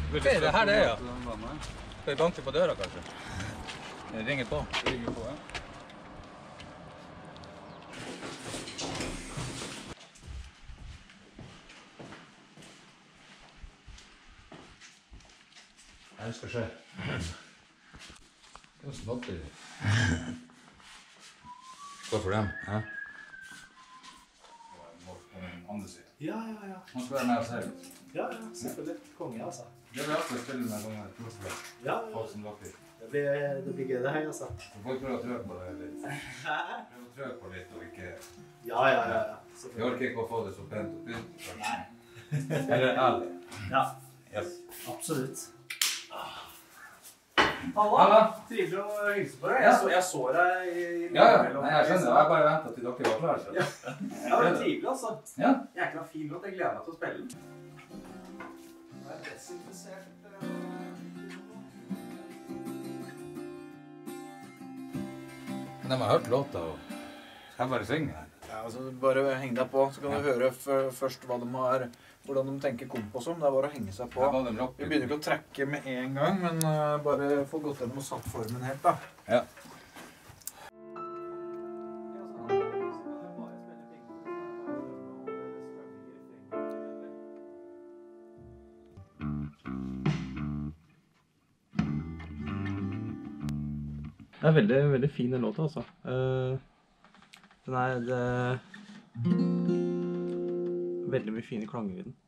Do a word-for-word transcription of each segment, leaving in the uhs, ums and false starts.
Ok, det her det er, ja. Skal vi banke på døra, kanskje? Jeg ringer på. Det ringer på, ja. Hva skal skje? Det er smått i det. Hva for dem, hæ? På den andre siden. Ja, ja, ja. Han skal være med oss her. Ja, ja, selvfølgelig. Konge, altså. Det blir alltid å spille med sånne troffer. Ja, Folk som dere. det blir, det blir gøy det her, altså. Så folk prøver å trøke på det litt. Prøver å trøke på litt og ikke... Ja, ja, ja, ja. Vi orker ikke å få det så pent og pynt. Nei. Eller ærlig. Ja, Yes. absolutt. Halla. Halla, trivelig å hilse på deg. Jeg så, jeg så deg i... Ja, ja. Nei, jeg skjønner. Jeg bare ventet til dere var klare. Så. Ja, ja det var trivelig, altså. Ja. Jækla fin låt. Jeg gleder meg til å spille den. Jeg er desinteressert. De har hørt låta, og jeg bare synger her. Ja, altså bare heng deg på, så kan du høre først hva de har, hvordan de tenker kompo som. Det er bare å henge seg på. Vi begynner ikke å trekke med en gang, men uh, bare få gått gjennom og satt formen helt, da. Ja. Det er veldig, veldig fin den låta, altså. Uh, den er det, veldig mye fine klanger i den.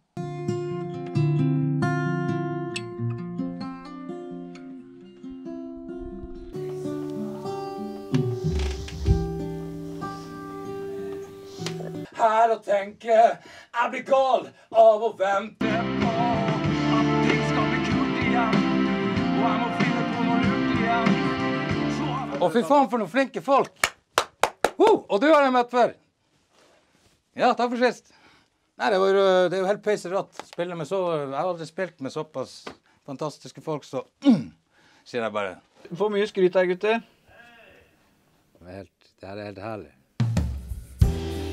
Her og tenke, jeg blir gal av å vente på at ting skal bli kult igjen, og jeg må finne på noe lurt igjen. Og fy faen for noen flinke folk! Uh, og du har jeg møtt før! Ja, takk for sist. Nei, det, var, det er jo helt peiserått. Spille med så, jeg har aldri spilt med såpass fantastiske folk, så mm, sier jeg bare. Du får mye skryt her, gutter. Det er helt, det her er helt herlig.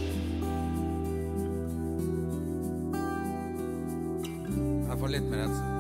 Jeg får litt mer rett.